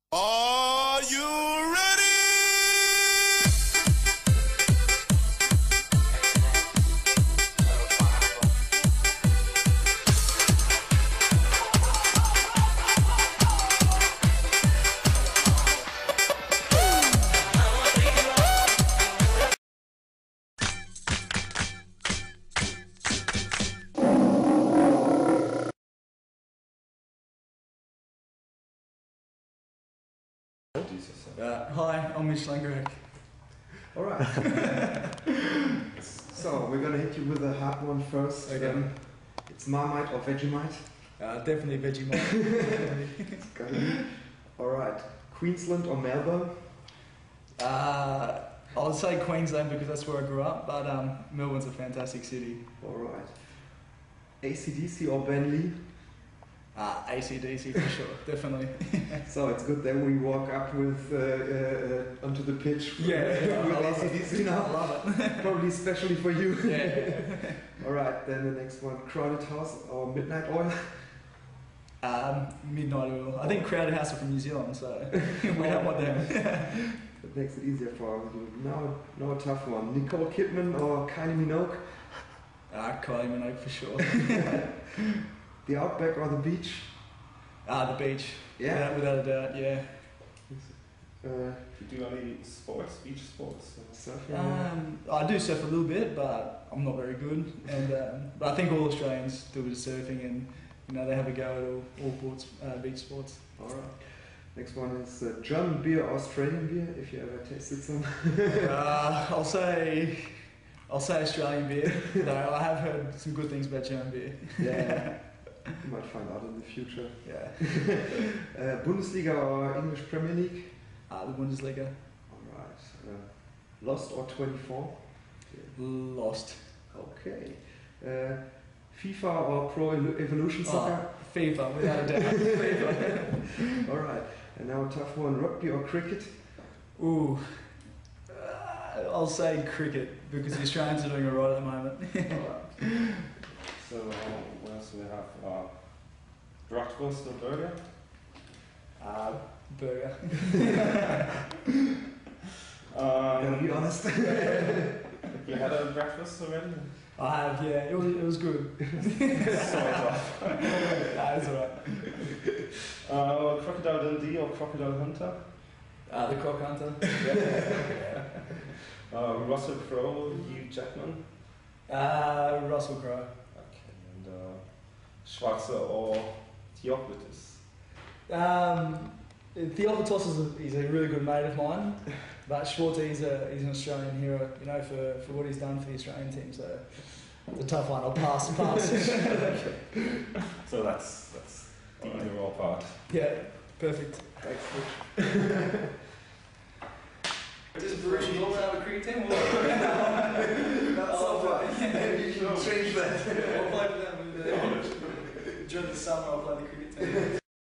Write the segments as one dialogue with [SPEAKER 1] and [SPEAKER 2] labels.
[SPEAKER 1] Are you ready?
[SPEAKER 2] Hi, I'm Mitch Langberg.
[SPEAKER 3] Alright. So, we're gonna hit you with a hard one first.
[SPEAKER 2] Okay.
[SPEAKER 3] It's Marmite or Vegemite?
[SPEAKER 2] Definitely Vegemite.
[SPEAKER 3] Alright. Queensland or Melbourne?
[SPEAKER 2] I would say Queensland because that's where I grew up, but Melbourne's a fantastic city.
[SPEAKER 3] Alright. AC/DC or Ben Lee?
[SPEAKER 2] AC/DC for sure, definitely.
[SPEAKER 3] So it's good that we walk up with onto the pitch
[SPEAKER 2] Yeah, I
[SPEAKER 3] with
[SPEAKER 2] love
[SPEAKER 3] AC/DC
[SPEAKER 2] it.
[SPEAKER 3] now.
[SPEAKER 2] I love it.
[SPEAKER 3] Probably especially for you.
[SPEAKER 2] Yeah.
[SPEAKER 3] Alright, then the next one, Crowded House or Midnight Oil?
[SPEAKER 2] Midnight Oil. I think Crowded House are from New Zealand, so we don't want them.
[SPEAKER 3] That makes it easier for you. Now a tough one. Nicole Kidman or Kylie Minogue?
[SPEAKER 2] Kylie Minogue for sure.
[SPEAKER 3] The Outback or the beach?
[SPEAKER 2] The beach.
[SPEAKER 3] Yeah.
[SPEAKER 2] Without a doubt, yeah.
[SPEAKER 4] Do you do any sports, beach sports?
[SPEAKER 3] Surfing?
[SPEAKER 2] I do surf a little bit, but I'm not very good. And but I think all Australians do a bit of surfing, and they have a go at all sports, beach sports.
[SPEAKER 3] Alright. Next one is German beer or Australian beer, if you ever tasted some.
[SPEAKER 2] I'll say Australian beer, though I have heard some good things about German beer.
[SPEAKER 3] Yeah. You might find out in the future.
[SPEAKER 2] Yeah.
[SPEAKER 3] Bundesliga or English Premier League?
[SPEAKER 2] The Bundesliga.
[SPEAKER 3] Alright. Lost or 24?
[SPEAKER 2] Lost.
[SPEAKER 3] Okay. FIFA or Pro Evolution Soccer?
[SPEAKER 2] FIFA, without a doubt. FIFA.
[SPEAKER 3] Alright. And now a tough one, rugby or cricket?
[SPEAKER 2] Ooh. I'll say cricket, because the Australians are doing it right at the moment.
[SPEAKER 3] Alright.
[SPEAKER 4] So, what else do we have? Bratwurst or burger?
[SPEAKER 2] Burger.
[SPEAKER 3] Gotta be honest.
[SPEAKER 4] You had a breakfast already?
[SPEAKER 2] I have, yeah. It was good.
[SPEAKER 4] Sort of.
[SPEAKER 2] It's alright.
[SPEAKER 4] Crocodile Dundee or Crocodile Hunter?
[SPEAKER 2] The Croc Hunter.
[SPEAKER 4] Russell Crowe, Hugh Jackman?
[SPEAKER 2] Russell Crowe.
[SPEAKER 4] Okay, and Schwarzer or Theocritus?
[SPEAKER 2] Theocritus is a really good mate of mine, but Schwarzer he's an Australian hero, for what he's done for the Australian team. So it's a tough one. I'll pass.
[SPEAKER 4] So that's the either or part.
[SPEAKER 2] Yeah, perfect.
[SPEAKER 3] Thanks, Mitch.
[SPEAKER 2] Does Bruce Norman have a cricket team?
[SPEAKER 3] Not so far. Maybe you should change that.
[SPEAKER 2] I'll play for them. During the summer, I'll play the cricket team.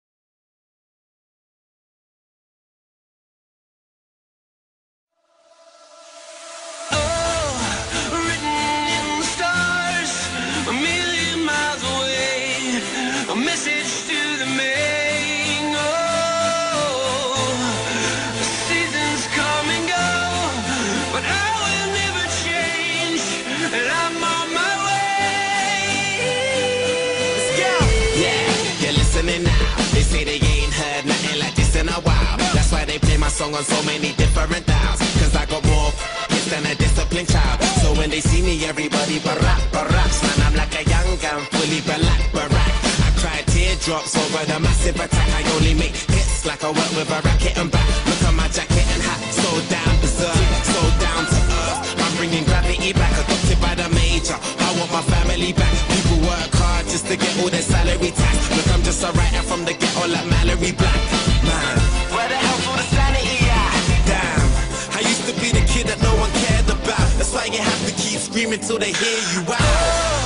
[SPEAKER 5] They say they ain't heard nothing like this in a while. That's why they play my song on so many different dials. Cause I got more hits than a disciplined child. So when they see me, everybody baracks. Man, I'm like a young gun, fully barack. I cry teardrops over the massive attack. I only make hits like I work with a racket and back. Look at my jacket and hat, so down berserk, so down to earth. I'm bringing gravity back, adopted by the major. I want my family back. People work hard just to get all their salary tax. Look, I'm just a writer from the ghetto like Mallory Black. Man, where the hell's all the sanity at? Damn, I used to be the kid that no one cared about. That's why you have to keep screaming till they hear you out.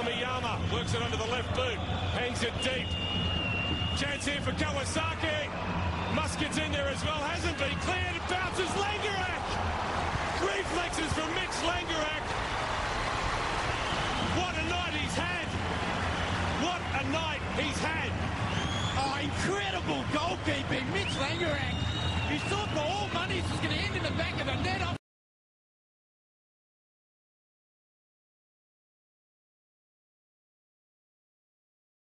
[SPEAKER 1] Tomiyama works it under the left boot, hangs it deep. Chance here for Kawasaki. Muscat's in there as well, hasn't been cleared. It bounces Langerak. Reflexes from Mitch Langerak. What a night he's had. What a night he's had.
[SPEAKER 6] Oh, incredible goalkeeping. Mitch Langerak. You thought for all money this was going to